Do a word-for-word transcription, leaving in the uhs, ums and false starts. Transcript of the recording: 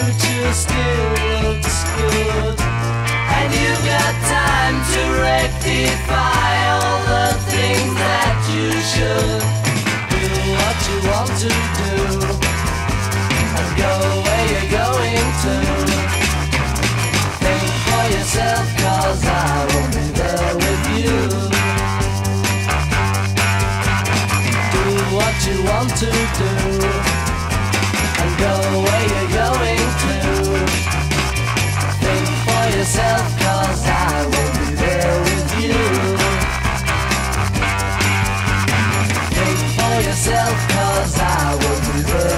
future still looks good, and you've got time to rectify all the things that you should. Do what you want to do, and go where you're going to. Think for yourself, cause I won't be there with you. Do what you want to do, and go where you're going to. Think for yourself, cause I won't be there with you. Think for yourself, cause I won't be there.